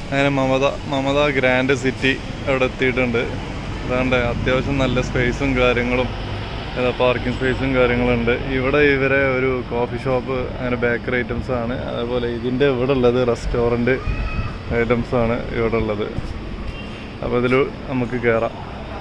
അങ്ങനെ Mamata grand city അവിടെ എത്തിയിട്ടുണ്ട്. അതാണ്ട് അത്യാവശ്യം നല്ല സ്പേസും കാര്യങ്ങളും പാർക്കിംഗ് സ്പേസും കാര്യങ്ങളുണ്ട്. ഇവിടെ ഇവരെ ഒരു കോഫി ഷോപ്പ് അങ്ങനെ ബേക്കറി ഐറ്റംസ് ആണ്. അതുപോലെ ഇതിൻ്റെ ഇവിടെ ഉള്ളത് റെസ്റ്റോറൻറ്റ് ഐറ്റംസ് ആണ് ഇവിടെ ഉള്ളത്. അപ്പോൾ ഇതിൽ നമുക്ക് കയറാം.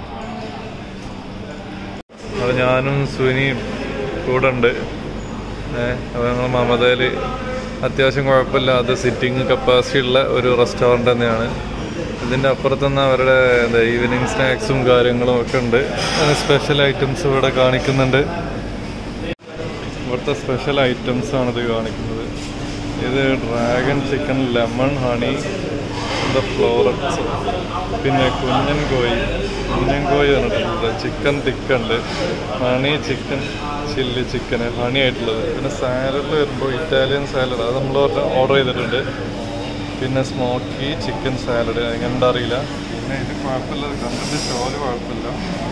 അപ്പോൾ ഞാനും സുനിയും കൂടെ ഉണ്ട്. അപ്പോൾ ഞങ്ങൾ മമതയിൽ അത്യാവശ്യം കുഴപ്പമില്ലാത്ത സിറ്റിംഗ് കപ്പാസിറ്റി ഉള്ള ഒരു റെസ്റ്റോറൻറ്റ് തന്നെയാണ്. ഇതിൻ്റെ അപ്പുറത്തുനിന്ന് അവരുടെ ഈവനിങ് സ്നാക്സും കാര്യങ്ങളും ഒക്കെ ഉണ്ട്. സ്പെഷ്യൽ ഐറ്റംസ് ഇവിടെ കാണിക്കുന്നുണ്ട്. ഇവിടുത്തെ സ്പെഷ്യൽ ഐറ്റംസാണിത് കാണിക്കുന്നത്. ഇത് dragon chicken lemon honey florets, പിന്നെ കുഞ്ഞൻ കോഴി പറഞ്ഞിട്ടുണ്ട്. ചിക്കൻ തിക്കുണ്ട്, ഹണി ചിക്കൻ ചില്ലി ചിക്കന് ഹണി ആയിട്ടുള്ളത്. പിന്നെ സാലഡ് വരുമ്പോൾ ഇറ്റാലിയൻ സാലഡ് അത് നമ്മൾ ഓർഡർ ചെയ്തിട്ടുണ്ട്. പിന്നെ സ്മോക്കി ചിക്കൻ സാലഡ് എങ്ങനെ അറിയില്ല. പിന്നെ ഇത് കുഴപ്പമില്ല, കണ്ടിട്ട് ഷോല് കുഴപ്പമില്ല.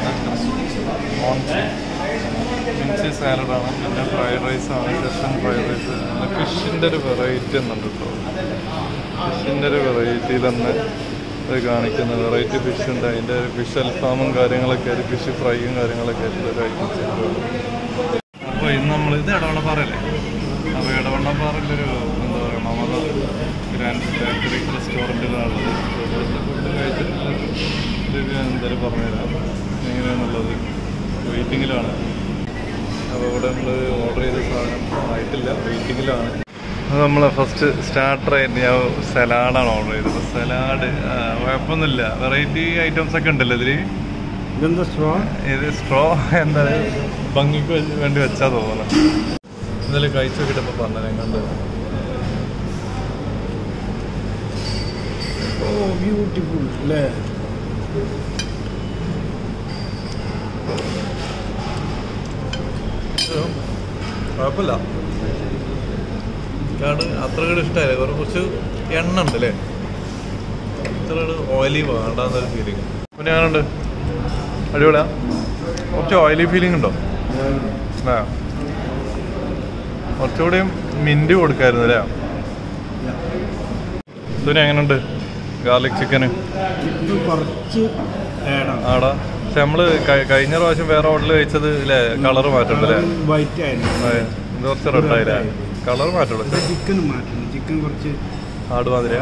മിൻസി സാലഡാണ്. പിന്നെ ഫ്രൈഡ് റൈസാണ്, സെഷൻ ഫ്രൈഡ് റൈസ്. ഫിഷിൻ്റെ ഒരു വെറൈറ്റി എന്നുണ്ട് കേട്ടോ. ഫിഷിൻ്റെ ഒരു വെറൈറ്റിയിൽ തന്നെ ഇത് കാണിക്കുന്നത്. വെറൈറ്റി ഫിഷ് ഉണ്ട്. അതിൻ്റെ ഫിഷ് അൽഫാമും കാര്യങ്ങളൊക്കെ ആയിട്ട്, ഫിഷ് ഫ്രൈയും കാര്യങ്ങളൊക്കെ ആയിട്ടുള്ള ഒരു ഐറ്റംസ്. അപ്പോൾ ഇന്ന് നമ്മൾ ഇത് എടവണ്ണപ്പാറയല്ലേ. അപ്പോൾ എടവണ്ണപ്പാറയിലൊരു എന്താ പറയുക മമത ഗ്രാൻഡ് ബേക്കറി റെസ്റ്റോറൻറ്റിലാണുള്ളത്. ഇവിടുത്തെ ഫുഡ് കഴിച്ചിട്ടുള്ള റിവ്യൂ എന്തായാലും പറഞ്ഞുതരാം എങ്ങനെയാണെന്നുള്ളത്. വെയിറ്റിങ്ങിലാണ്. അപ്പോൾ ഇവിടെ നമ്മൾ ഓർഡർ ചെയ്ത സാധനം ആയിട്ടില്ല, വെയിറ്റിങ്ങിലാണ്. അത് നമ്മൾ ഫസ്റ്റ് സ്റ്റാർട്ടർ ആയിട്ട് ഞാൻ സലാഡാണ് ഓർഡർ ചെയ്തത്. സലാഡ് കുഴപ്പമൊന്നുമില്ല, വെറൈറ്റി ഐറ്റംസ് ഒക്കെ ഉണ്ടല്ലോ ഇതിൽ. ഇത് സ്ട്രോ എന്താ ഭംഗിക്ക് വേണ്ടി വെച്ചാൽ തോന്നുന്നു. ഇന്നലെ കഴിച്ചു നോക്കിയിട്ടപ്പോൾ പറഞ്ഞു ഞാൻ കണ്ടത്. ബ്യൂട്ടിഫുൾ അല്ലേ? കുഴപ്പമില്ല, അത്ര കൂടെ ഇഷ്ടമായില്ലേ. കുറച്ച് എണ്ണ ഉണ്ട് അല്ലേ, ഇത്ര ഓയിലി വേണ്ടാന്നൊരു ഫീലിംഗ്. പിന്നെ ഞാനുണ്ട് അടിപൊളിയാ. കുറച്ച് ഓയിലി ഫീലിംഗ് ഉണ്ടോ? ആ കുറച്ചുകൂടിയും മിൻറ്റ് കൊടുക്കായിരുന്നു അല്ലേ. ഇതിന് എങ്ങനെയുണ്ട് ഗാർലിക് ചിക്കന്? ആടാ. പക്ഷെ നമ്മള് കഴിഞ്ഞ പ്രാവശ്യം വേറെ ഹോട്ടലിൽ കഴിച്ചത് ഇല്ലേ, കളറ് മാറ്റുണ്ട് അല്ലേ. ഇത് കുറച്ച് റെഡായില്ലേ, കളർ മാറ്റുള്ളൂ. ചിക്കൻ മാറ്റുന്നു, ചിക്കൻ കുറച്ച് ആട് മാതിരി.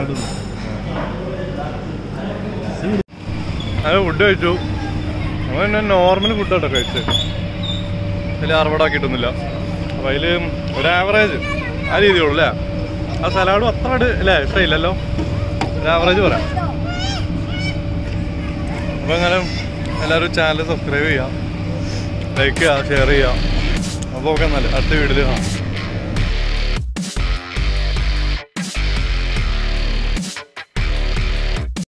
അത് ഫുഡ് കഴിച്ചു. നമ്മൾ പിന്നെ നോർമൽ ഫുഡാട്ടോ കഴിച്ച്, അതിൽ അറുപടാക്കിയിട്ടൊന്നുമില്ല. അപ്പം അതിൽ ഒരു ആവറേജ് ആ രീതിയുള്ളൂ അല്ലേ. ആ സലാഡും അത്ര അല്ലേ ഇഷ്ടമില്ലല്ലോ, ഒരു ആവറേജ് പറയാം. അപ്പോൾ അങ്ങനെ എല്ലാവരും ചാനൽ സബ്സ്ക്രൈബ് ചെയ്യുക, ലൈക്ക് ചെയ്യുക, ഷെയർ ചെയ്യുക. അപ്പോൾ ഓക്കെ, എന്നാൽ അടുത്ത വീഡിയോയിൽ കാണാം.